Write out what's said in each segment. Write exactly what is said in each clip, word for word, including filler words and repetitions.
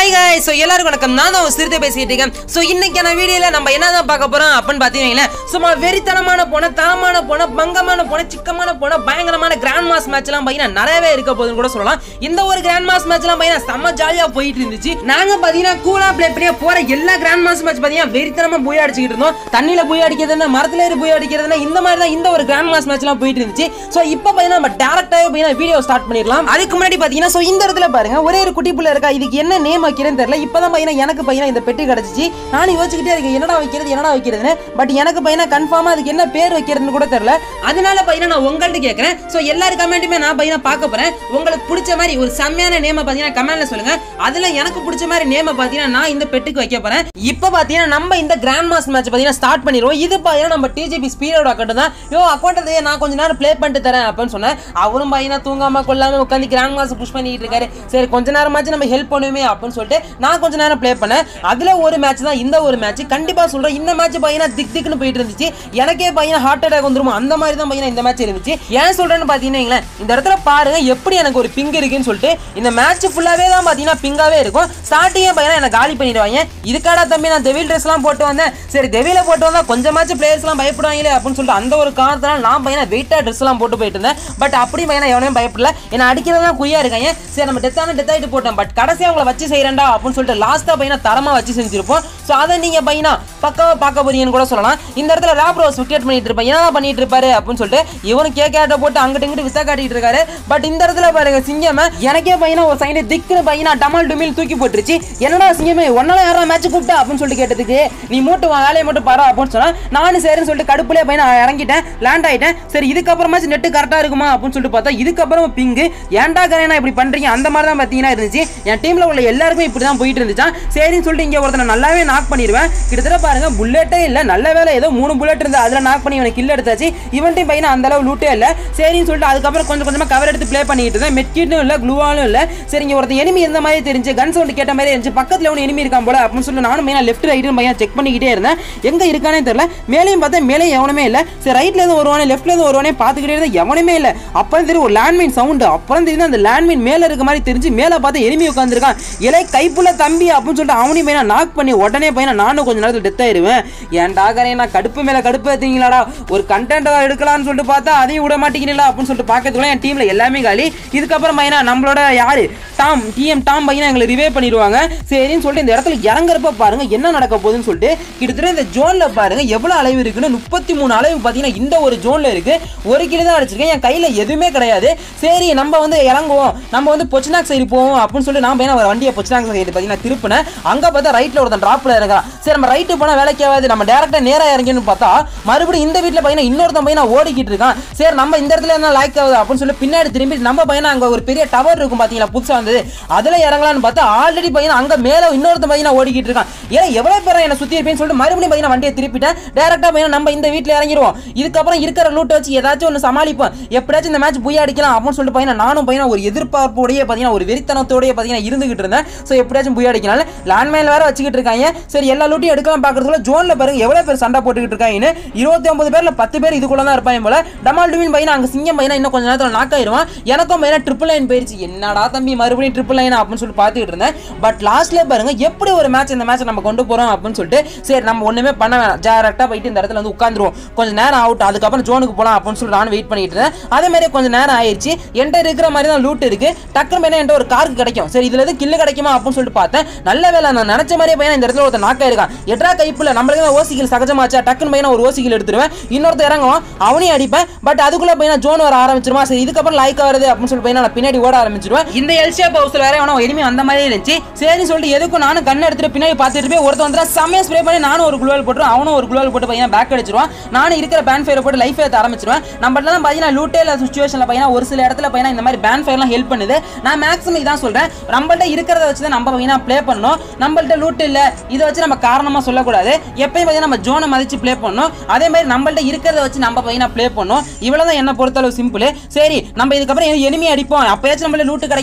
Hi guys so எல்லாருக்கும் வணக்கம். நான் தான் சிறுத்தை பேசிட்டு இருக்கேன். சோ இன்னைக்கான வீடியோல நம்ம என்னதான் பார்க்க போறோம் அப்படினு பாத்தீங்கன்னா சும்மா வெறித்தனமான போன தரமான போன பங்கமான போன சிக்கமான போன பயங்கரமான கிராண்ட் மாஸ் மேட்ச்லாம் பையனா நிறையவே இருக்க போகுதுன்னு கூட சொல்லலாம். இந்த ஒரு கிராண்ட் மாஸ் மேட்ச்லாம் பையனா செம்ம ஜாலியா போயிட்டு இருந்துச்சு. நாங்க பாத்தீங்கன்னா கூலா ப்ளே பண்ணி போற எல்லா கிராண்ட் மாஸ் மேட்ச் பாத்தீங்கன்னா வெறித்தனமா போய் அடிச்சிட்டு இருந்தோம். தண்ணில போய் அடிக்கிறதுனா மரத்துல ஏறி போய் அடிக்கிறதுனா இந்த மாதிரி தான் இந்த ஒரு கிராண்ட் மாஸ் மேட்ச்லாம் போயிட்டு இருந்துச்சு. சோ இப்போ பாத்தீங்கன்னா நம்ம டைரக்டாவே பையனா வீடியோ ஸ்டார்ட் பண்ணிரலாம். அதுக்கு முன்னாடி பாத்தீங்கன்னா சோ இந்த இடத்துல பாருங்க ஒரே ஒரு குட்டி புள்ள இருக்கா. இதுக்கு என்ன நேம் வைக்கிறேன்னு தெரியல. இப்பதான் பையனா எனக்கு பையனா இந்த பெட்டி கிடைச்சிச்சு. நான் யோசிச்சுக்கிட்டே இருக்கேன் என்னடா வைக்கிறது என்னடா வைக்கிறதுன்னு. பட் எனக்கு பையனா கன்ஃபார்மா அதுக்கு என்ன பேர் வைக்கிறதுன்னு கூட தெரியல. அதனால பையனா நான் உங்கள்ட்ட கேட்கறேன். சோ எல்லாரும் கமெண்ட்டுமே நான் பையனா பார்க்க போறேன். உங்களுக்கு பிடிச்ச மாதிரி ஒரு செம்மையான நேமை பாத்தீங்கன்னா கமெண்ட்ல சொல்லுங்க. அதுல எனக்கு பிடிச்ச மாதிரி நேமை பாத்தீங்கன்னா நான் இந்த பெட்டுக்கு வைக்க போறேன். இப்போ பாத்தீங்கன்னா நம்ம இந்த கிராண்ட் மாஸ் மேட்ச் பாத்தீங்கன்னா ஸ்டார்ட் பண்ணிடுவோம். இது பாத்தீங்கன்னா நம்ம டிஜிபி ஸ்பீடோட அக்கௌண்ட் தான். யோ அக்கௌண்ட் நான் கொஞ்ச நேரம் ப்ளே பண்ணிட்டு தரேன் அப்படின்னு சொன்னேன். அவரும் பையனா தூங்காம கொள்ளாம உட்காந்து கிராண்ட் மாஸ் புஷ் பண்ணிட்டு இருக்காரு. சரி கொஞ்ச நேரமாச்சு நம்ம ஹெல்ப் பண்ணுவோமே அப்படின்னு சொல்லிட்டு நான் கொஞ்ச நேரம் ப்ளே பண்ணேன். அதுல ஒரு மேட்ச் தான் இந்த ஒரு மேட்ச். கண்டிப்பா சொல்றேன் இந்த மேட்ச் பையனா திக் திக்னு போயிட்டு இருந்துச்சு. எனக்கே பையனா ஹார்ட் அட்டாக் வந்துரும் அந்த மாதிரி தான் பையனா இந்த மேட்ச் இருந்துச்சு. ஏன் சொல்றேன்னு பாத்தீங்கன்னா இந்த இடத்துல பாருங்க எப்படி எனக்கு ஒரு பிங் இருக்குன்னு சொல்லிட்டு இந்த மேட்ச் ஃபுல்லாவே தான் பாத்தீங்கன்னா பிங்காவே இருக்கும். ஸ்டார்டிங்கே பையனா என்ன காலி பண்ணிடுவாங்க. இதுக்காடா தம்பி நான் டெவில் ட்ரெஸ் எல்லாம் போட்டு வந்தேன். சரி டெவில போட்டு வந்தா கொஞ்சமாச்சு பிளேயர்ஸ் எல்லாம் பயப்படுவாங்களே அப்படின்னு சொல்லிட்டு அந்த ஒரு காரணத்தால நான் பையனா வெயிட்டா ட்ரெஸ் எல்லாம் போட்டு போயிட்டு இருந்தேன். பட் அப்படி பையனா எவனையும் பயப்படல. என்ன அடிக்கிறதா குறியா இருக்காங்க. சரி நம்ம டெத்தான டெத் ஆயிட்டு போட்டோம். பட் கடைசியா அவங்கள வச்சு செய்யறேன்டா அப்படின்னு சொல்லிட்டு லாஸ்டா பையனா தரமா வச்சு செஞ்சிருப்போம். சோ அதை நீங்க பையனா பக்காவா பார்க்க போறீங்கன்னு கூட சொல்லலாம். இந்த இடத்துல ராப்ரோஸ் விக்கெட் பண்ணிட்டு இருப்பேன். என்ன பண்ணிட்டு இருப்பாரு அப்படின்னு சொல்லிட்டு இவனு கேக்கேட்ட போட்டு அங்கிட்டு இங்கிட்டு வித்த காட்டிட்டு இருக்காரு. பட் இந்த இடத்துல பாருங்க சிங்கமே எனக்கே பையனா ஒரு சைடு திக்குன்னு பையனா டமால் டுமில் தூக்கி போட்டுருச்சு. என்னடா சிங்கமே ஒன்னால யாரா மேட்ச் கூப்பிட்டா அப்படின்னு சொல்லிட்டு கேட்டதுக்கு நீ மூட்டு வேலையை மட்டும் பாரு அப்படின்னு சொன்னா நானும் சரின்னு சொல்லிட்டு கடுப்புலேயே பையனா இறங்கிட்டேன் லேண்ட் ஆயிட்டேன். சரி இதுக்கப்புறமாச்சு நெட்டு கரெக்டா இருக்குமா அப்படின்னு சொல்லிட்டு பார்த்தா இதுக்கப்புறம் பிங்கு ஏன்டா கரையா இப்படி பண்றீங்க அந்த மாதிரி தான் பாத்தீங்கன்னா இருந்துச்சு. என் டீம்ல உள்ள எல்லாருமே இப்படி தான் போயிட்டு இருந்துச்சா. சரின்னு சொல்லிட்டு இங்க ஒருத்தனை நல்லாவே நாக் பண்ணிடுவேன். கிட்டத்தட்ட பாருங்க புல்லட்டே இல்ல நல்ல வேலை ஏதோ மூணு புல்லட் இருந்து அதுல நாக் பண்ணி இவனை கில் எடுத்தாச்சு. இவன்ட்டையும் பையனா அந்த அளவு லூட்டே இல்ல. சரின்னு சொல்லிட்டு அதுக்கப்புறம் கொஞ்சம் கொஞ்சமா கவர் எடுத்து ப்ளே பண்ணிட்டு இருந்தேன். மெட்கிட்டும் இல்ல க்ளூவாலும் இல்ல. சரி இங்க ஒருத்தன் எனிமி இருந்த மாதிரி தெரிஞ்சு கன் சவுண்ட் கேட்ட மாதிரி இருந்துச்சு. பக்கத்துல ஒன்று எனிமி இருக்கான் போல அப்படின்னு சொல்லிட்டு நானும் பையனா லெஃப்ட் ரைட்டு பையன் செக் பண்ணிக்கிட்டே இருந்தேன். எங்க இருக்கானே தெரியல. மேலையும் பார்த்தா மேலே எவனுமே இல்ல. சரி ரைட்ல இருந்து வருவானே லெஃப்ட்ல இருந்து வருவானே பார்த்துக்கிட்டே இருந்தா எவனுமே இல்ல. அப்புறம் தெரியும் ஒரு லேண்ட்மைன் சவுண்ட். அப்புறம் தெரியுது அந்த லேண்ட்மைன் மேல இருக்க மாதிரி தெரிஞ்சு மேல பார்த்து எனிமி உட்காந்துருக்கான். இலை கைப்புள்ள தம்பி அப்படின்னு சொல்லிட்டு அவனையும் பையனா நாக் பண்ணி உடனே பையனா நானும் கொஞ்ச நேரத்தில் டெத் ஆயிருவேன். ஏன்டா கரையா நான் கடுப்பு மேல கடுப்பு ஏத்தீங்களாடா ஒரு கண்டென்ட் எடுக்கலாம்னு சொல்லிட்டு பார்த்தா அதையும் விட மாட்டேங்கிறீங்களா அப்படின்னு சொல்லிட்டு பார்க்கறதுக்குள்ள என் டீம்ல எல்லாமே காலி. இதுக்கப்புறம் பையனா நம்மளோட யாரு டாம் டிஎம் டாம் பையனா எங்களை ரிவே பண்ணிடுவாங்க. சரின்னு சொல்லிட்டு இந்த இடத்துல இறங்குறப்ப பாருங்க என்ன நடக்க போகுதுன்னு சொல்லிட்டு கிட்டத்தட்ட இந்த ஜோன்ல பாருங்க எவ்வளவு அளவு இருக்குன்னு முப்பத்தி மூணு அளவு பாத்தீங்கன்னா இந்த ஒரு ஜோன்ல இருக்கு. ஒரு கிலோ தான் அடிச்சிருக்கேன். என் கையில எதுவுமே கிடையாது. சரி நம்ம வந்து இறங்குவோம் நம்ம வந்து பொச்சினாக் சைடு போவோம் அப்படின்னு சொல்லிட்டு நான் பையனா ஒரு வண்டியை பொச்சினாக் சைடு பாத்தீங்கன்னா திருப்பினேன். அங்க பார்த்தா ரைட்ல ஒருத்தன் டிராப்ல இருக்கான். சரி நம்ம ரைட்டு போனா வேலைக்கு ஆகாது நம்ம டேரக்டா நேரா இறங்கின்னு பார்த்தா மறுபடியும் இந்த வீட்டுல பையனா இன்னொருத்தன் பையனா ஓடிக்கிட்டு இருக்கான். சரி நம்ம இந்த இடத்துல என்ன லைக் ஆகுது அப்படின்னு சொல்லி பின்னாடி திரும்பி நம்ம பையனா அங்க ஒரு பெரிய டவர் இருக்கும் பாத்தீங்களா புதுசா வந்தது அதுல இறங்கலான்னு பார்த்தா ஆல்ரெடி பையனா அங்க மேல இன்னொருத்தன் பையனா ஓடிக்கிட்டு இருக்கான். ஏன்னா எவ்வளவு பேர் என்ன சுத்தி இருப்பேன்னு சொல்லிட்டு மறுபடியும் பையனா வண்டியை திருப்பிட்டேன். டேரக்டா பையனா நம்ம இந்த வீட்டுல இறங்கிடுவோம். இதுக்கப்புறம் இருக்கிற லூட் வச்சு ஏதாச்சும் ஒன்று சமாளிப்போம். எப்படியாச்சும் இந்த மேட்ச் புய் அடிக்கலாம் அப்படின்னு சொல்லிட்டு பையனா நானும் பையனா ஒரு எதிர்பார்ப்போடய பாத்தீங்கன்னா ஒரு வெறித்தனத்தோடய பாத்தீங்கன்னா இருந்துகிட்டு இருந்தேன். சோ எப்படியாச்சும் புய் அடிக்கலாம் லேண்ட்மைன் வேற வச்சுக்கிட்டு இருக்காங்க. சரி எல்லா லூட்டையும் எடுக்கலாம் பாக்குறதுக்குள்ள ஜோன்ல பாருங்க எவ்வளவு பேர் சண்டை போட்டுக்கிட்டு இருக்காங்கன்னு. இருபத்தி ஒன்பது பேர்ல பத்து பேர் இதுக்குள்ள தான் இருப்பாங்க போல. டமால் டுமின் பையனா அங்க சிங்கம் பையனா இன்னும் கொஞ்ச நேரத்துல நாக் ஆயிருவான். எனக்கும் பையனா ட்ரிபிள் லைன் போயிருச்சு. என்னடா தம்பி மறுபடியும் ட்ரிபிள் லைன் அப்படின்னு சொல்லிட்டு பாத்துக்கிட்டு இருந்தேன். பட் லாஸ்ட்ல பாருங்க எப்படி ஒரு மேட்ச் இந்த மேட்ச் நம்ம கொண்டு போறோம் அப்படின்னு சொல்லிட்டு சரி நம்ம ஒண்ணுமே பண்ண வேணாம் டைரக்டா போயிட்டு இந்த இடத்துல வந்து உட்காந்துருவோம். கொஞ்சம் நேரம் அவுட் அதுக்கப்புறம் ஜோனுக்கு போலாம் அப்படின்னு சொல்லிட்டு நான் வெயிட் பண்ணிட்டு இருந்தேன். அதே மாதிரி கொஞ்சம் நேரம் ஆயிடுச்சு. என்கிட்ட இருக்கிற மாதிரி தான் லூட் இருக்கு. டக்குனு பையனா என்கிட்ட ஒரு காருக்கு கிடைக்கும். சரி இதுல எது கில்லு கிடைக்குமா அப்படின்னு சொல்லிட்டு பார்த்தேன். நல்ல வேலை நான் நினைச்ச மாதிரியே பையனா இந்த இடத்துல ஒருத்தர் நாக்கா இருக்கான். எட்ரா கைப்புல நம்மளுக்கு தான் ஓசிகள் சகஜமாச்சா டக்குனு பையனா ஒரு ஓசிகள் எடுத்துருவேன். இன்னொருத்தர் இறங்குவான் அவனையும் அடிப்பேன். பட் அதுக்குள்ள பையனா ஜோன் வர ஆரம்பிச்சிருமா. சரி இதுக்கப்புறம் லைக் வருது அப்படின்னு சொல்லிட்டு பையனா நான் பின்னாடி ஓட ஆரம்பிச்சிருவேன். இந்த எல்சியா பவுஸ்ல வேற எவனோ எனிமி அந்த மாதிரி இருந்துச்சு. சரி சொல்லிட்டு எதுக்கும் நானும் கண்ணை எடுத்துட்டு பின்னாடி பார்த்துட்டு போய் ஒருத்தர் வந்து செம்மையா ஸ்ப்ரே பண்ணி நானும் ஒரு குளோவல் போட்டுருவேன். அவனும் ஒரு குளோவல் போட்டு பையனா பேக் அடிச்சிருவான். நானும் இருக்கிற பேன் ஃபயரை போட்டு லைஃப் ஏற்ற ஆரம்பிச்சிருவேன். நம்ம தான் பாத்தீங்கன்னா லூட்டே இல்ல சுச்சுவேஷன்ல பையனா ஒரு சில இடத்துல பையனா இந்த மாதிரி பேன் ஃபயர்லாம் ஹெல்ப் பண்ணுது. நான் மேக்ஸிமம் இதான் சொல்றேன். நம்மள்ட்ட இருக்கிறத வச்சு தான் நம்ம பையனா ப்ளே பண்ணணும். நம்மள்ட்ட லூட் இல்ல இதை வச்சு நம்ம காரணமா சொல்லக்கூடாது. எப்பயும் பையனா நம்ம ஜோனை மதிச்சு ப்ளே பண்ணணும். அதே மாதிரி நம்மள்ட்ட இருக்கிறத வச்சு நம்ம பையனா ப்ளே பண்ணணும். இவ்வளவுதான் என்ன பொறுத்தளவு சிம்பிள். சரி நம்ம இதுக்கப்புறம் எனிமி அடிப்போம் அப்பயாச்சும் நம்மள லூட் கிடைக்குதா அப்படின்னு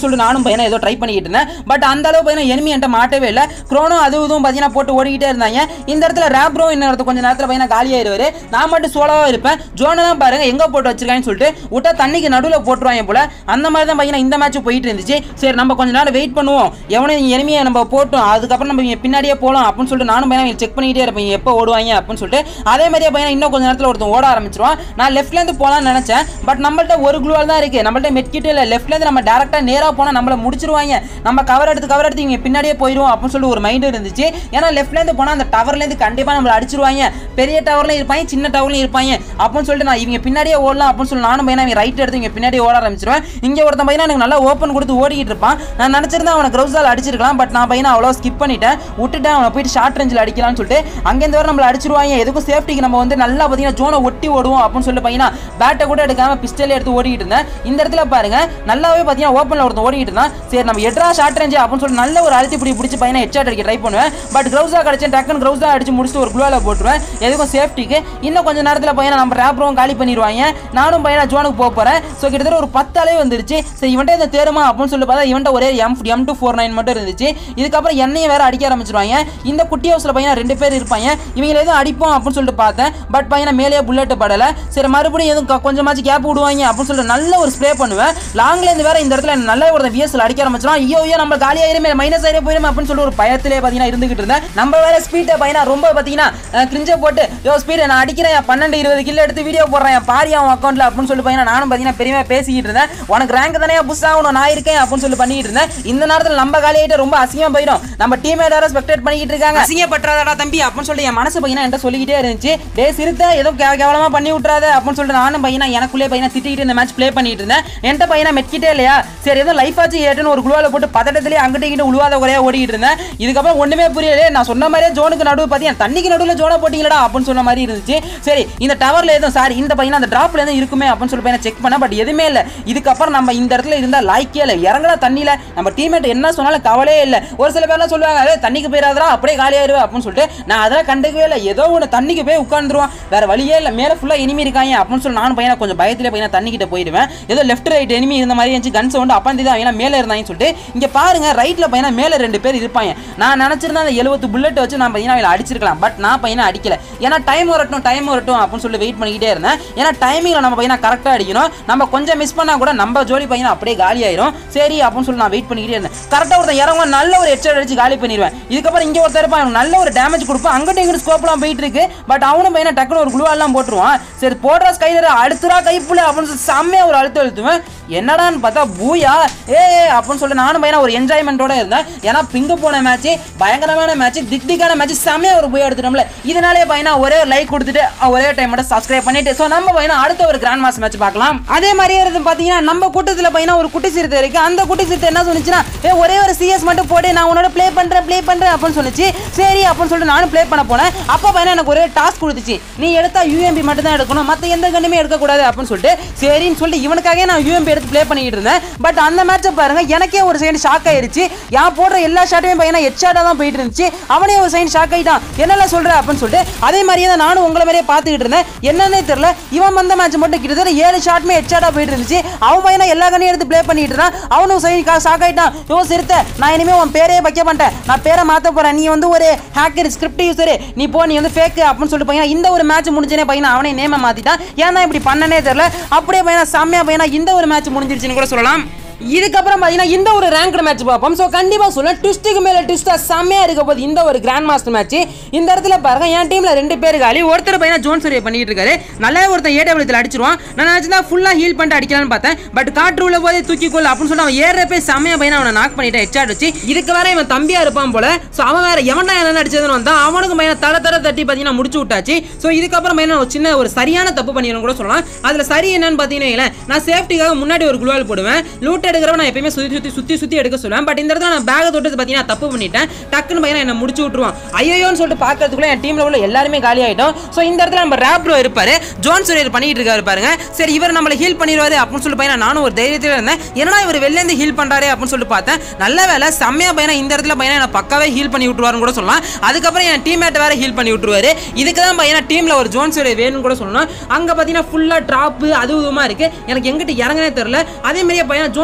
சொல்லிட்டு நானும் பையனா ஏதோ ட்ரை பண்ணிட்டு இருந்தேன். பட் அந்த அளவு பையனா எனிமி என்கிட்ட மாட்டவே இல்லை. குரோனோ அது இதுவும் பார்த்தீங்கன்னா போட்டு ஓடிக்கிட்டே இருந்தாங்க. இந்த இடத்துல ரேப்ரோ இன்னொரு கொஞ்சம் நேரத்தில் பையனா காலியாயிருவாரு. நான் மட்டும் சோலோவா இருப்பேன். ஜோனை தான் பாருங்க எங்க போட்டு வச்சிருக்கான்னு சொல்லிட்டு விட்டா தண்ணிக்கு நடுவில் போட்டுருவாங்க போல. அந்த மாதிரி தான் பையனா இந்த மேட்ச் போயிட்டு இருந்துச்சு. சரி நம்ம கொஞ்ச நேரம் வெயிட் பண்ணுவோம், எவனையும் எனிமியை நம்ம போட்டோம், அதுக்கப்புறம் நம்ம பின்னாடியே போகலாம் அப்படின்னு சொல்லிட்டு நானும் பையனா செக் பண்ணிக்கிட்டே இருப்பேன் எப்போ ஓடுவாங்க அப்படின்னு சொல்லிட்டு. அதே மாதிரியே பையனா இன்னும் கொஞ்சம் நேரத்தில் ஒருத்தன் ஓட ஆரம்பிச்சிருவான். நான் லெஃப்ட்ல இருந்து போலாம்னு நினைச்சேன். பட் நம்மள்ட்ட ஒரு குளூவால் தான் இருக்கு, நம்மள்ட்ட மெட்கிட்டே இல்லை. லெஃப்ட்ல இருந்து நம்ம டேரக்டா நேரா போனா நம்மள முடிச்சிருவாங்க, நம்ம கவர் எடுத்து கவர் எடுத்து இங்க பின்னாடியே போயிடும் அப்படின்னு சொல்லிட்டு ஒரு மைண்ட் இருந்துச்சு. ஏன்னா லெஃப்ட்ல இருந்து போனா அந்த டவர்ல இருந்து கண்டிப்பா நம்மள அடிச்சிருவாங்க, பெரிய டவர்ல இருப்பாங்க சின்ன டவர்ல இருப்பாங்க அப்படின்னு சொல்லிட்டு நான் இவங்க பின்னாடியே ஓடலாம் அப்படின்னு சொல்லி நானும் பையனா ரைட் எடுத்து இங்க பின்னாடியே ஓட ஆரம்பிச்சிருவேன். இங்க ஒருத்தன் பையனா எனக்கு நல்லா ஓப்பன் கொடுத்து ஓடிக்கிட்டு இருப்பான். நான் நினைச்சிருந்தா அவனை கிரவுஸால் அடிச்சிருக்கலாம். பட் நான் பையனா அவ்வளோ ஸ்கிப் பண்ணிட்டேன், விட்டுட்டேன். அவனை போயிட்டு ஷார்ட் ரேஞ்சில் அடிக்கலாம்னு சொல்லிட்டு அங்கேருந்து வர நம்மள அடிச்சிருவாங்க. எதுக்கும் சேஃப்டிக்கு நம்ம வந்து நல்லா பார்த்தீங்கன்னா ஜோனை ஒட்டி ஓடுவோம் அப்படின்னு சொல்லிட்டு பையனா பேட்டை கூட எடுக்காம பிஸ்டல் எடுத்து ஓடிக்கிட்டு இருந்தேன். இந்த இடத்துல பாருங்க நல்லாவே பார்த்தீங்கன்னா ஓப்பனில் ஒருத்தன் ஓடிக்கிட்டு இருந்தான். சரி நம்ம எட்ரா ஷார்ட் ரேஞ்ச் அப்படின்னு சொல்லிட்டு நல்ல ஒரு அழுத்தி பிடி பிடிச்சி பையனை ஹெட்ஷாட் அடிக்க ட்ரை பண்ணுவேன். பட் கிரவுஸா கிடைச்சேன், டக்குன்னு கிரவுஸா அடிச்சு முடிச்சுட்டு ஒரு குளோவில் போட்டுருவேன் எதுக்கும் சேஃப்டிக்கு. இன்னும் கொஞ்சம் நேரத்தில் பையனை நம்ம ரேப்ரோவும் காலி பண்ணிடுவாங்க. நானும் பையனா ஜோனுக்கு போக போறேன். ஸோ கிட்டத்தட்ட ஒரு பத்து அலை வந்துருச்சு. சரி இவன்ட்ட இந்த தேருமா அப்படின்னு சொல்லி பார்த்தா இவன்ட்ட ஒரே M M two four nine மட்டும் இருந்துச்சு. இதுக்கப்புறம் என்னையும் வேற அடிக்க ஆரம்பிச்சிருவாங்க. இந்த குட்டி ஹவுஸில் பையனா ரெண்டு பேர் இருப்பாங்க. இவங்க எதுவும் அடிப்போம் அப்படின்னு சொல்லிட்டு பார்த்தேன். பட் பையனா மேலே புல்லட் படலை. சரி மறுபடியும் எதுவும் கொஞ்சமாச்சு கேப் விடுவாங்க அப்படின்னு சொல்லிட்டு நல்ல ஒரு ஸ்ப்ரே பண்ணுவேன். லாங்ல இருந்து வேற இந்த இடத்துல நல்ல ஒரு விஎஸ்ல அடிக்க ஆரம்பிச்சிடும். ஐயோ ஐயோ நம்ம காலி ஆயிருமே, மைனஸ் ஆயிரே போயிடும் அப்படின்னு சொல்லி ஒரு பயத்திலே பார்த்தீங்கன்னா இருந்துகிட்டு இருந்தேன். நம்ம வேற ஸ்பீட்டை பையனா ரொம்ப பார்த்தீங்கன்னா கிரிஞ்ச போட்டு யோ ஸ்பீடை நான் அடிக்கிறேன், பன்னெண்டு இருபது கிலோ எடுத்து வீடியோ போடுறேன் பாரி அவன் அக்கௌண்ட்ல அப்படின்னு சொல்லி பையனா நானும் பார்த்தீங்கன்னா பெரியமா பேசிக்கிட்டு இருந்தேன். உனக்கு ரேங்க் தானே புஷ் ஆகணும், நான் இருக்கேன் அப்படின்னு சொல்லி பண்ணிட்டு இருந்தேன். இந்த நேரத்தில் நம்ம காலி ஆகிட்டு ரொம்ப அசிங்கமா போயிடும். நம்ம டீமேட் வேற ஸ்பெக்டேட் பண்ணிக்கிட்டு இருக்காங்க, அசிங்கப்பட்டாதடா தம்பி அப்படின்னு சொல்லி என் மனசு பையனா என்கிட்ட சொல்லிக்கிட்டே இருந்துச்சு. டே சிறுத்த ஏதோ கேவலமா பண்ணி விட்டுறாத அப்படின்னு சொல்லிட்டு நானும் பையனா எனக்குள்ளே பையனா திட்டிக்கிட்டு இந்த மேட்ச் ப்ளே பண்ணிட்டு இருந்தேன். என்கிட்ட பையனா மெட்கிட்டே இல்லையா, சரி ஏதோ லைஃப் ஆச்சு ஏட்டுன்னு ஒரு குழுவால போட்டு பதட்டத்திலே அங்கிட்ட இங்கிட்ட உழுவாத குறையா ஓடிட்டு இருந்தேன். இதுக்கப்புறம் ஒண்ணுமே புரியல. நான் சொன்ன மாதிரியே ஜோனுக்கு நடுவு பார்த்தீங்கன்னா தண்ணிக்கு நடுவில் ஜோனை போட்டீங்களா அப்படின்னு சொன்ன மாதிரி இருந்துச்சு. சரி இந்த டவர்ல எதுவும் சாரி இந்த பையனா அந்த டிராப்ல எதுவும் இருக்குமே அப்படின்னு சொல்லி பையனை செக் பண்ண. பட் எதுவுமே இல்லை. இதுக்கப்புறம் நம்ம இந்த இடத்துல இருந்தா லாய்க்கே இல்லை, இறங்கல தண்ணியில நம்ம டீம்மேட் என்ன சொன்னாலும் கவலையே இல்லை. ஒரு சில பேர்லாம் சொல்லுவாங்க தண்ணிக்கு போயிடாதா அப்படியே காலியாயிருவா அப்படின்னு சொல்லிட்டு. நான் அதெல்லாம் கண்டுக்கவே இல்லை. ஏதோ ஒன்று தண்ணிக்கு போய் உட்காந்துருவான், வேற வழியே இல்லை, மேலே ஃபுல்லா எனிமி இருக்காங்க அப்படின்னு சொல்லி நானும் பையனா கொஞ்சம் பயத்திலே பையனா தண்ணிக்கிட்ட போயிடுவேன். ஏதோ லெஃப்ட் ரைட் எனிமி இருந்த மாதிரி இருந்துச்சு. கன்ஸ் வந்து அப்பந்தி தான் அவன் மேலே இருந்தாங்கன்னு சொல்லிட்டு இங்க பாருங்க ரைட்ல பையனா மேலே ரெண்டு பேர் இருப்பாங்க. நான் நினைச்சிருந்தேன் அந்த எழுபது புல்லட் வச்சு நான் பையனா அவளை அடிச்சிருக்கலாம். பட் நான் பையனை அடிக்கல. ஏன்னா டைம் வரட்டும் டைம் வரட்டும் அப்படின்னு சொல்லி வெயிட் பண்ணிக்கிட்டே இருந்தேன். ஏன்னா டைமிங்ல நம்ம பையனா கரெக்டா அடிக்கணும். நம்ம கொஞ்சம் மிஸ் பண்ணா கூட நம்ம ஜோடி பையனா அப்படியே காலி ஆயிரும். சரி அப்படின்னு சொல்லி நான் வெயிட் பண்ணிக்கிட்டே இருந்தேன். கரெக்டா ஒருத்தன் இறங்க நல்ல ஒரு ஹெட்ஷாட் அடிச்சு காலி பண்ணிடுவேன். இதுக்கப்புறம் இங்க ஒருத்தர் இருப்பான் நல்ல ஒரு டேமேஜ் கொடுப்பான். அங்கிட்ட இங்கிட்ட ஸ்கோப்லாம் போயிட்டு இருக்கு. பட் அவனும் பையனா டக்குனு ஒரு குளுவாலாம் போட்டுருவான். சரி போடுறா ஸ்கைலர் அழுத்துறா கைப்புல அப்படின்னு சொல்லி செம்மையா ஒரு அழுத்து அழுத்துவேன். என்னடான்னு பார்த்தா பூயா ஏ அப்படின்னு சொல்லிட்டு நானும் பையனா ஒரு என்ஜாய்மெண்டோட இருந்தேன். ஏன்னா பிங்கு போன மேட்ச் பயங்கரமான மேட்ச், திக் திக்கான மேட்ச், செம்மையா ஒரு பூயா எடுத்துட்டோம்ல. இதனாலே பையனா ஒரே லைக் கொடுத்துட்டு ஒரே டைம் மட்டும் சப்ஸ்கிரைப் பண்ணிட்டு ஸோ நம்ம பையனா அடுத்த ஒரு கிராண்ட் மாஸ் மேட்ச் பார்க்கலாம். அதே மாதிரியே இருந்து பார்த்தீங்கன்னா நம்ம கூட்டத்தில் பையனா ஒரு குட்டி சிறுத்தை இருக்கு. அந்த குட்டி சிறுத்தை என்ன சொன்னிச்சுன்னா ஒரே ஒரு சிஎஸ் மட்டும் போட்டு நான் உன்னோட ப்ளே பண்றேன் ப்ளே பண்றேன் அப்படின்னு சொல்லிச்சு. சரி அப்படின்னு சொல்லிட்டு நானும் ப்ளே பண்ண போனேன். அப்போ பையனா எனக்கு ஒரு டாஸ்க் கொடுத்துச்சு, நீ எடுத்தா யூஎம்பி மட்டும் தான் எடுக்கணும், மற்ற எந்த கண்ணுமே எடுக்கக்கூடாது அப்படின்னு சொல்லிட்டு சரின்னு சொல்லிட்டு இவனுக்காக நான் யூஎம்பி எடுத்து ப்ளே பண்ணிட்டு இருந்தேன். பட் அந்த மேட்சை பாருங்க எனக்கே ஒரு சைடு ஷாக் ஆயிருச்சு. யான் போடுற எல்லா ஷாட்டுமே பையனா ஹெட்ஷாட்டா தான் போயிட்டு இருந்துச்சு. அவனே ஒரு சைடு ஷாக் ஆயிட்டான், என்னெல்லாம் சொல்ற அப்படின்னு சொல்லிட்டு. அதே மாதிரியே தான் நானும் உங்களை மாதிரியே பார்த்துக்கிட்டு இருந்தேன். என்னன்னே தெரியல இவன் வந்த மேட்ச் மட்டும் கிட்டத்தட்ட ஏழு ஷாட்டுமே ஹெட்ஷாட்டா போயிட்டு இருந்துச்சு. அவன் பையனா எல்லா கண்ணையும் எடுத்து ப்ளே பண்ணிட்டு இருந்தான். அவனும் சைடு ஷாக் ஆயிட்டான். யோ சிறுத்தை நான் இனிமே உன் பேரே வைக்க மாட்டேன், நான் பேரை மாற்ற போறேன், நீ வந்து ஒரு ஹேக்கர் ஸ்கிரிப்ட் யூசர், நீ போ நீ வந்து ஃபேக் அப்படின்னு சொல்லிட்டு பையனா இந்த ஒரு மேட்ச் முடிஞ்சனே பையனா அவனே நேம மாத்திட்டான். ஏன்னா இப்படி பண்ணனே தெரியல. அப்படியே பையனா செம்மையா பையனா இந்த ஒரு மேட்ச் முடிஞ்சிருச்சுன்னு கூட சொல்லலாம். இதுக்கப்புறம் பார்த்தீங்கன்னா இந்த ஒரு ரேங்க்டு மேட்ச் பார்ப்போம். ஸோ கண்டிப்பாக சொல்ல ட்விஸ்ட்டுக்கு மேலே ட்விஸ்ட்டாக செம்மையாக இருக்க போது இந்த ஒரு கிராண்ட் மாஸ்டர் மேட்ச். இந்த இடத்துல பாருங்க என் டீமில் ரெண்டு பேர் காலி, ஒருத்தர் பையனா ஜோன் சர்வே பண்ணிட்டு இருக்காரு. நல்லா ஒருத்தர் ஏடபிள்யூத்தில் அடிச்சிருவான். நான் நினச்சா ஃபுல்லாக ஹீல் பண்ணிட்டு அடிக்கலான்னு பார்த்தேன். பட் காற்று உள்ள போதே தூக்கிக்கொள்ள அப்படின்னு சொல்லி அவன் ஏறப்பே செம்மையாக பையனா அவனை நாக் பண்ணிட்டேன் ஹெட்ஷாட் வச்சு. இதுக்கு வேற இவன் தம்பியா இருப்பான் போல. ஸோ அவன் வேற எவன்டா என்ன அடிச்சதுன்னு வந்தான். அவனுக்கு பையனா தட தட தட்டி பார்த்தீங்கன்னா முடிச்சு விட்டாச்சு. ஸோ இதுக்கப்புறம் பையனா ஒரு சின்ன ஒரு சரியான தப்பு பண்ணிடணும் கூட சொல்லலாம். அதில் சரி என்னன்னு பார்த்தீங்கன்னா நான் சேஃப்டிக்காக முன்னாடி ஒரு குளோவால் போடுவேன். லூட் எடுக்கிறவன் நான் எப்பயுமே சுத்தி சுத்தி சுத்தி சுத்தி எடுக்க சொல்லுவேன். பட் இந்த இடத்துல நான் பேக் தொட்டு பார்த்தீங்கன்னா தப்பு பண்ணிட்டேன். டக்குன்னு பையனா என்ன முடிச்சு விட்டுருவான். ஐயோன்னு சொல்லிட்டு பார்க்கறதுக்குள்ள என் டீம்ல உள்ள எல்லாருமே காலி ஆயிட்டோம். ஸோ இந்த இடத்துல நம்ம ரேப்ரோ இருப்பாரு, ஜோன் சர்வே பண்ணிட்டு இருக்காரு பாருங்க. சரி இவர் நம்மளை ஹீல் பண்ணிடுவாரு அப்படின்னு சொல்லிட்டு பையனா நானும் ஒரு தைரியத்தில் இருந்தேன். என்னன்னா இவர் வெளில இருந்து ஹீல் பண்றாரு அப்படின்னு சொல்லிட்டு பார்த்தேன். நல்ல வேலை செம்மையா பையனா இந்த இடத்துல பையனா என்ன பக்காவே ஹீல் பண்ணி விட்டுருவாருன்னு கூட சொல்லலாம். அதுக்கப்புறம் என் டீம்மேட் வேற ஹீல் பண்ணி விட்டுருவாரு. இதுக்கு தான் பையனா டீம்ல ஒரு ஜோன் சர்வே வேணும்னு கூட சொல்லணும். அங்க பார்த்தீங்கன்னா ஃபுல்லா டிராப் அது இதுமா இருக்கு. எனக்கு எங்கிட்ட இறங்கனே தெரியல. அதே மாதிரியே பையனா ஜோன்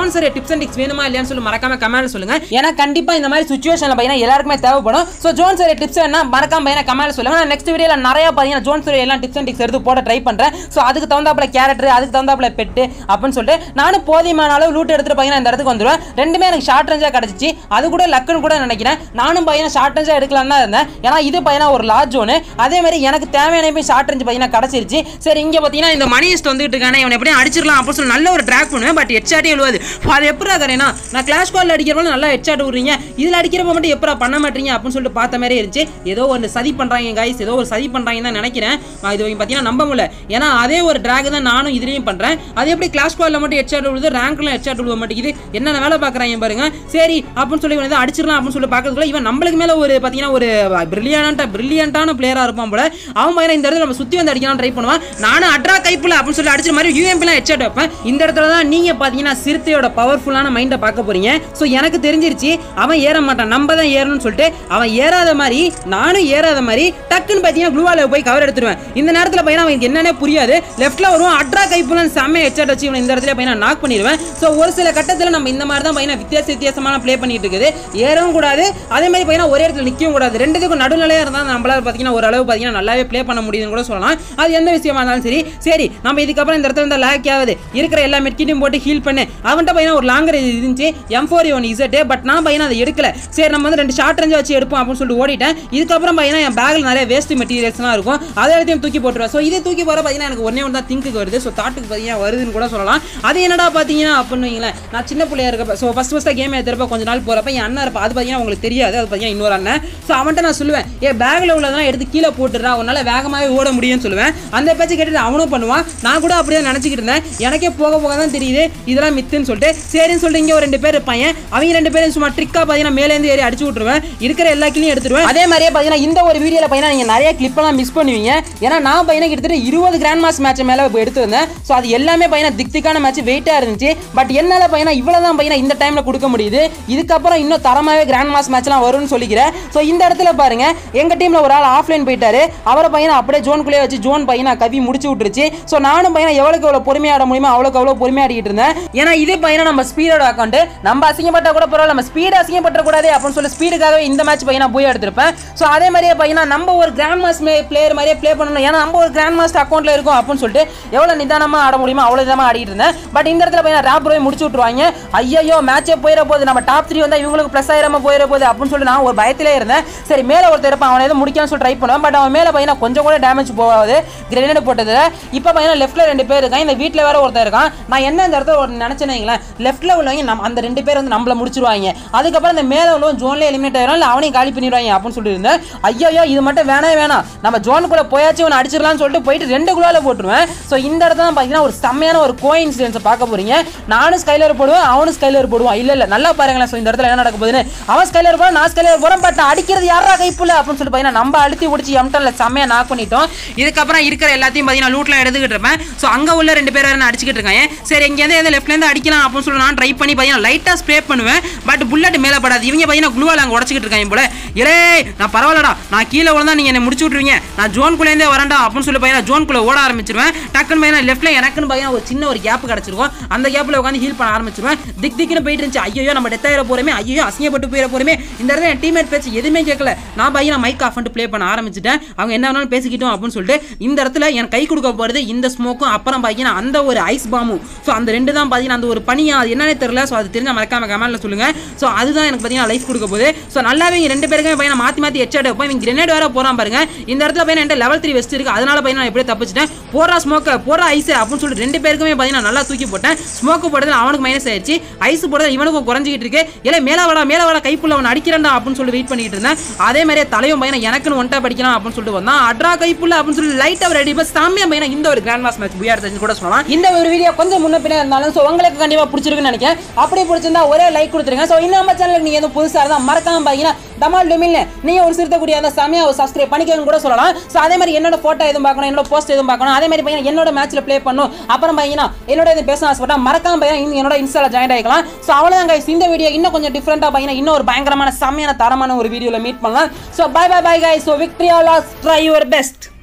ஜோன் சார் டிப்ஸ் அண்ட் டிப்ஸ் வேணுமா இல்லையான்னு சொல்லி மறக்காம கமெண்ட்ல சொல்லுங்க. ஏன்னா கண்டிப்பா இந்த மாதிரி சிச்சுவேஷன்ல பாத்தீங்கன்னா எல்லாருக்குமே தேவைப்படும். சோ ஜோன் சார் டிப்ஸ் வேணா மறக்காம பாத்தீங்கன்னா கமெண்ட்ல சொல்லுங்க. நான் நெக்ஸ்ட் வீடியோல நிறைய பாத்தீங்கன்னா ஜோன் சார் எல்லாம் டிப்ஸ் அண்ட் டிப்ஸ் எடுத்து போட ட்ரை பண்றேன். சோ அதுக்கு தகுந்தாப்புல கேரக்டர், அதுக்கு தகுந்தாப்புல பெட் அப்படின்னு சொல்லிட்டு நானும் போதியமான அளவு லூட் எடுத்துட்டு பாத்தீங்கன்னா இந்த இடத்துக்கு வந்துருவேன். ரெண்டுமே எனக்கு ஷார்ட் ரேஞ்சா கிடைச்சிச்சு. அது கூட லக்குன்னு கூட நினைக்கிறேன். நானும் பாத்தீங்கன்னா ஷார்ட் ரேஞ்சா எடுக்கலாம்னு தான் இருந்தேன். ஏன்னா இது பாத்தீங்கன்னா ஒரு லார்ஜ் ஜோன். அதே மாதிரி எனக்கு தேவையான போய் ஷார்ட் ரேஞ்ச் பாத்தீங்கன்னா கிடைச்சிருச்சு. சரி இங்க பாத்தீங்கன்னா இந்த மணிஸ்ட் வந்துட்டு இருக்கானே, இவனை எப்படியும் அடிச்சிடலாம் அப்படின்னு சொல்லி நல்ல ஒரு ட்ராக் பண்ணுவேன். பட் ஹெட்ஷாட்டே விழுவாது. அது எப்படா கரேனா நான் கிளாஷ் கால்ல அடிக்கிறப்ப நல்லா ஹெட்ஷாட் விடுறீங்க, இதுல அடிக்கிறப்ப மட்டும் எப்படா பண்ண மாட்டீங்க அப்படின்னு சொல்லிட்டு பார்த்த மாதிரி இருந்துச்சு. ஏதோ ஒரு சதி பண்றாங்க கைஸ், ஏதோ ஒரு சதி பண்றாங்கன்னு தான் நினைக்கிறேன். இது பாத்தீங்கன்னா நம்ப முடியல. ஏன்னா அதே ஒரு டிராக் தான் நானும் இதுலயும் பண்றேன். அது எப்படி கிளாஷ் கால்ல மட்டும் ஹெட்ஷாட் விழுது, ரேங்க்ல ஹெட்ஷாட் விழுவ மாட்டேங்குது, என்னென்ன வேலை பாக்குறாங்க பாருங்க. சரி அப்படின்னு சொல்லி இவன் அடிச்சிடலாம் அப்படின்னு சொல்லி பாக்கிறதுக்குள்ள இவன் நம்மளுக்கு மேல ஒரு பாத்தீங்கன்னா ஒரு பிரில்லியன்டா பிரில்லியன்டான பிளேயரா இருப்பான் போல. அவன் பாத்தீங்கன்னா இந்த இடத்துல நம்ம சுத்தி வந்து அடிக்கலாம் ட்ரை பண்ணுவான். நானும் அட்ரா கைப்புல அப்படின்னு சொல்லி அடிச்ச மாதிரி யூஎம்பிலாம் ஹெட்ஷாட் வைப்பேன். இந்த இடத்துல தான் நீங்க பாத்தீங்கன்னா சிறுத்தையோட பவர்ஃபுல்லான மைண்டை பார்க்க போறீங்க. சோ எனக்கு தெரிஞ்சிருச்சு அவன் ஏற மாட்டான், நம்ம தான் ஏறணும்னு சொல்லிட்டு அவன் ஏறாத மாதிரி நானும் ஏறாத மாதிரி டக்குன்னு பாத்தீங்கன்னா க்ளூவால போய் கவர் எடுத்துருவேன். இந்த நேரத்துல பையனா அவனுக்கு என்னன்னே புரியாது. லெஃப்ட்ல வருவான், அட்ரா கைப்புலன்னு செம்ம ஹெட்ஷாட் வச்சு இவன் இந்த இடத்துல பையனா நாக் பண்ணிடுவேன். சோ ஒரு சில கட்டத்துல நம்ம இந்த மாதிரி தான் பையனா வித்தியாச வித்தியாசமான ப்ளே பண்ணிட்டு இருக்குது. ஏறவும் கூடாது, அதே மாதிரி பையனா ஒரே இடத்துல நிக்கவும் கூடாது. ரெண்டுத்துக்கும் நடுநிலையா இருந்தா நம்மளால பாத்தீங்கன்னா ஓரளவு பாத்தீங்கன்னா நல்லாவே ப்ளே பண்ண முடியுதுன்னு கூட சொல்லலாம். அது எந்த விஷயமா இருந்தாலும் சரி. சரி நம்ம இதுக்கப்புறம் இந்த இடத்துல இருந்தா லேக் ஆகுது, இருக்கிற எல்லா மெட்கிட்டையும் போட்டு ஹீல் பண்ணு. அவன்கிட்ட பையனா ஒரு லாங்கர் இருந்துச்சு M four one Z, but நான் பையனா அதை எடுக்கல. சரி நம்ம வந்து ரெண்டு ஷார்ட் ரேஞ்ச் வச்சு எடுப்போம் அப்படின்னு சொல்லிட்டு ஓடிட்டேன். இதுக்கப்புறம் பையனா என் பேக்ல நிறைய வேஸ்ட் மெட்டீரியல்ஸ்லாம் இருக்கும், அதை எல்லாத்தையும் தூக்கி போட்டுருவேன். ஸோ இதை தூக்கி போற பாத்தீங்கன்னா எனக்கு ஒன்னே ஒன்று தான் திங்க்கு வருது. ஸோ தாட்டுக்கு பாத்தீங்கன்னா வருதுன்னு கூட சொல்லலாம். அது என்னடா பாத்தீங்கன்னா அப்படின்னு வைங்களேன், நான் சின்ன பிள்ளையா இருக்கப்ப ஸோ ஃபர்ஸ்ட் ஃபர்ஸ்ட் கேம் எடுத்துறப்ப கொஞ்ச நாள் போறப்ப என் அண்ணன் இருப்பா, அது பாத்தீங்கன்னா உங்களுக்கு தெரியாது, அது பாத்தீங்கன்னா இன்னொரு அண்ணன். ஸோ அவன்கிட்ட நான் சொல்லுவேன், ஏ பேக்ல உள்ளதெல்லாம் எடுத்து கீழே போட்டுறா, உன்னால வேகமாவே ஓட முடியும்னு சொல்லுவேன். அந்த பேச்சு கேட்டுட்டு அவனும் பண்ணுவான். நான் கூட அப்படியே நினைச்சிட்டு இருந்தேன். எனக்கே போக போக தான் தெரியுது இதெல்லாம் மித்துன்னு சொல்லிட்டு. சரின்னு சொல்லிட்டு இங்க ஒரு ரெண்டு பேர் இருப்பாங்க, அவங்க ரெண்டு பேரும் சும்மா ட்ரிக்கா பாத்தீங்கன்னா மேலே இருந்து ஏறி அடிச்சு விட்டுருவேன், இருக்கிற எல்லா கிளியும் எடுத்துருவேன். அதே மாதிரியே பாத்தீங்கன்னா இந்த ஒரு வீடியோல பாத்தீங்கன்னா நீங்க நிறைய கிளிப் எல்லாம் மிஸ் பண்ணுவீங்க. ஏன்னா நான் பையனா கிட்டத்தட்ட இருபது கிராண்ட் மாஸ் மேட்ச் மேல எடுத்து வந்தேன். ஸோ அது எல்லாமே பையனா திக் திக்கான மேட்ச் வெயிட்டா இருந்துச்சு. பட் என்னால பையனா இவ்வளவுதான் பையனா இந்த டைம்ல கொடுக்க முடியுது. இதுக்கப்புறம் இன்னும் தரமாவே கிராண்ட் மாஸ் மேட்ச்லாம் வரும்னு சொல்லிக்கிறேன். ஸோ இந்த இடத்துல பாருங்க எங்க டீம்ல ஒரு ஆள் ஆஃப்லைன் போயிட்டாரு. அவரை பையனா அப்படியே ஜோன்குள்ளே வச்சு ஜோன் பையனா கவி முடிச்சு விட்டுருச்சு. ஸோ நானும் பையனா எவ்வளவுக்கு எவ்வளவு பொறுமையா ஆட முடியுமோ அவ்வளவுக்கு அவ்வளவு பொறுமையா ஆடிக்கிட்டு இருந்தேன். ஏன்னா இதே பையனா நம்ம ஸ்பீடோட அக்கௌண்ட், நம்ம அசிங்கப்பட்ட கூட பரவாயில்ல, நம்ம ஸ்பீட் அசிங்கப்பட்ட கூடாது அப்படின்னு சொல்லி ஸ்பீடுக்காகவே இந்த மேட்ச் பையனா போய் எடுத்திருப்பேன். ஸோ அதே மாதிரியே பையனா நம்ம ஒரு கிராண்ட் மாஸ் பிளேயர் மாதிரியே ப்ளே பண்ணணும். ஏன்னா நம்ம ஒரு கிராண்ட் மாஸ்டர் அக்கௌண்ட்ல இருக்கும் அப்படின்னு சொல்லிட்டு எவ்வளவு நிதானமா ஆட முடியுமோ அவ்வளவு நிதானமா ஆடிட்டு இருந்தேன். பட் இந்த இடத்துல பையனா ராப் போய் முடிச்சு விட்டுருவாங்க. ஐயோ மேட்சே போயிட போகுது, நம்ம டாப் த்ரீ வந்தா இவங்களுக்கு பிளஸ் ஆயிரமா போயிட போகுது அப்படின்னு சொல்லி நான் ஒரு பயத்திலே இருந்தேன். சரி மேல ஒருத்தர் இருப்பான், அவனை எதுவும் முடிக்கான்னு சொல்லி ட்ரை பண்ணுவேன். பட் அவன் மேல பையனா கொஞ்சம் கூட டேமேஜ் போகாது கிரெனேட் போட்டதுல. இப்போ பையனா லெஃப்ட்ல ரெண்டு பேர் இருக்கான், இந்த வீட்டில் வேற ஒருத்தர் இருக்கான். நான் என்ன இந்த இடத்துல ஒரு நினைச்சேன்னு லெஃப்ட்ல உள்ளவங்க நம்ம அந்த ரெண்டு பேர் வந்து நம்மள முடிச்சிருவாங்க. அதுக்கப்புறம் இந்த மேல உள்ள ஜோன்ல எலிமினேட் ஆயிரும், இல்லை அவனையும் காலி பண்ணிடுவாங்க அப்படின்னு சொல்லி இருந்தேன். ஐயோ இது மட்டும் வேணவே வேணாம், நம்ம ஜோனுக்குள்ள போயாச்சும் ஒன்று அடிச்சிடலாம்னு சொல்லிட்டு போயிட்டு ரெண்டு குளால போட்டுருவேன். ஸோ இந்த இடத்துல தான் பார்த்தீங்கன்னா ஒரு செம்மையான ஒரு கோ இன்சிடென்ஸை பார்க்க போறீங்க. நானும் ஸ்கைலர் போடுவேன், அவனும் ஸ்கைலர் போடுவான். இல்ல இல்ல நல்லா பாருங்களேன். ஸோ இந்த இடத்துல என்ன நடக்க போகுதுன்னு, அவன் ஸ்கைலர் போறான், நான் ஸ்கைலர் போறேன். பட் அடிக்கிறது யாரா கைப்புல அப்படின்னு சொல்லி பார்த்தீங்கன்னா நம்ம அழுத்தி பிடிச்சி எம்டன்ல செம்மையா நாக் பண்ணிட்டோம். இதுக்கப்புறம் இருக்கிற எல்லாத்தையும் பார்த்தீங்கன்னா லூட்லாம் எடுத்துக்கிட்டு இருப்பேன். ஸோ அங்கே உள்ள ரெண்டு பேர் வேறு அடிச்சுக்கிட்டு இருக்காங்க. சரி இங்கேருந்து எந்த லெஃப்ட்லேருந்து அடிக்கலாம் அப்படின்னு சொல்லி நான் ட்ரை பண்ணி பார்த்தீங்கன்னா லைட்டாக ஸ்ப்ரே பண்ணுவேன். பட் புல்லட் மேலே படாது. இவங்க பார்த்தீங்கன்னா குளுவால் அங்கே உடச்சிக்கிட்டு இருக்காங்க போல. இலே நான் பரவாயில்லடா, நான் கீழே விழுந்தா நீங்கள் என்னை முடிச்சு விட்ருவீங்க, நான் ஜோன்குள்ளேருந்தே வரேன்டா அப்படின்னு சொல்லி பார்த்தீங்கன்னா ஜோன்குள்ளே ஓட ஆரம்பிச்சிருவேன். டக்குன்னு பார்த்தீங்கன்னா லெஃப்ட்டில் எனக்குன்னு பார்த்தீங்கன்னா ஒரு சின்ன ஒரு கேப் கிடச்சிருக்கும். அந்த கேப்பில் உட்காந்து ஹீல் பண்ண ஆரம்பிச்சிருவேன். திக் திக்குன்னு போயிட்டு இருந்துச்சு. ஐயோ நம்ம டெத் ஆகிற போகிறோமே, ஐயோ அசிங்கப்பட்டு போயிட போகிறோமே. இந்த இடத்துல என் டீம்மேட் பேச்சு எதுவுமே கேட்கல. நான் பார்த்தீங்கன்னா மைக் ஆஃப் பண்ணிட்டு ப்ளே பண்ண ஆரம்பிச்சிட்டேன். அவங்க என்ன வேணாலும் பேசிக்கிட்டோம் அப்படின்னு சொல்லிட்டு இந்த இடத்துல என் கை கொடுக்க போகிறது இந்த ஸ்மோக்கும், அப்புறம் பார்த்தீங்கன்னா அந்த ஒரு ஐஸ் பாமும். ஸோ அந்த ரெண்டு தான் பார்த்தீங்கன்னா அந்த ஒரு பனியா அது என்னன்னே தெரியல. ஸோ அது தெரிஞ்ச மறக்காம கமெண்ட்ல சொல்லுங்க. ஸோ அதுதான் எனக்கு பார்த்தீங்கன்னா லைஃப் கொடுக்க போகுது. ஸோ நல்லாவே இங்கே ரெண்டு பேருக்குமே பையன் மாற்றி மாற்றி ஹெட்ஷாட் வைப்போம். இவங்க கிரெனேட் வேற போகிறான் பாருங்க. இந்த இடத்துல பையன் என்கிட்ட லெவல் த்ரீ வெஸ்ட் இருக்கு, அதனால பையன் நான் எப்படியே தப்பிச்சிட்டேன். போறா ஸ்மோக்க போறா ஐஸ் அப்படின்னு சொல்லிட்டு ரெண்டு பேருக்குமே பார்த்தீங்கன்னா நல்லா தூக்கி போட்டேன். ஸ்மோக்கு போடுறது அவனுக்கு மைனஸ் ஆயிடுச்சு, ஐஸ் போடுறது இவனுக்கும் குறைஞ்சிக்கிட்டு இருக்கு. இல்லை மேலே வாடா மேலே வாடா கைப்புள்ள அவன் அடிக்கிறேன்டா அப்படின்னு சொல்லி வெயிட் பண்ணிட்டு இருந்தேன். அதே மாதிரியே தலையும் பையன் எனக்குன்னு ஒன்ட்டா படிக்கலாம் அப்படின்னு சொல்லிட்டு வந்தான். அட்ரா கைப்புள்ள அப்படின்னு சொல்லி லைட்டாக ரெடி பஸ் சாமியா பையன் இந்த ஒரு கிராண்ட் மாஸ் மேட்ச் புயார் தெரிஞ்சு கூட சொல்லலாம். இந்த ஒரு வீடியோ கொஞ்சம் முன்ன பின்ன இருந்தாலும் ஸோ உங்களுக்கு கண்டிப்பாக பிடிச்சிருக்குன்னு நினைக்கிறேன். அப்படி பிடிச்சிருந்தா ஒரே லைக் கொடுத்துருங்க. ஸோ இந்த நம்ம சேனலுக்கு நீங்கள் எதுவும் புதுசாக இருந்தால் மறக்காம பார்த்தீங்கன்னா டமால் டொமில்னு நீங்கள் ஒரு சிறுத்தக்கூடிய அந்த செமையா ஒரு சப்ஸ்கிரைப் பண்ணிக்கன்னு கூட சொல்லலாம். ஸோ அதே மாதிரி என்னோட ஃபோட்டோ எதுவும் பார்க்கணும், என்னோட போஸ்ட் எதுவும் பார்க்கணும், அதே மாதிரி பார்த்தீங்கன்னா என்னோட மேட்ச்சில் ப்ளே பண்ணணும், அப்புறம் பார்த்தீங்கன்னா என்னோட இது பேச ஆசைப்பட்டா மறக்காம பார்த்தீங்கன்னா என்னோட இன்ஸ்டால ஜாயின் ஆகிக்கலாம். ஸோ அவ்வளோதான் கைஸ், இந்த வீடியோ இன்னும் கொஞ்சம் டிஃப்ரெண்டாக பார்த்தீங்கன்னா இன்னும் ஒரு பயங்கரமான செமையான தரமான ஒரு வீடியோவில் மீட் பண்ணலாம். So bye bye bye guys. So victory all try your best.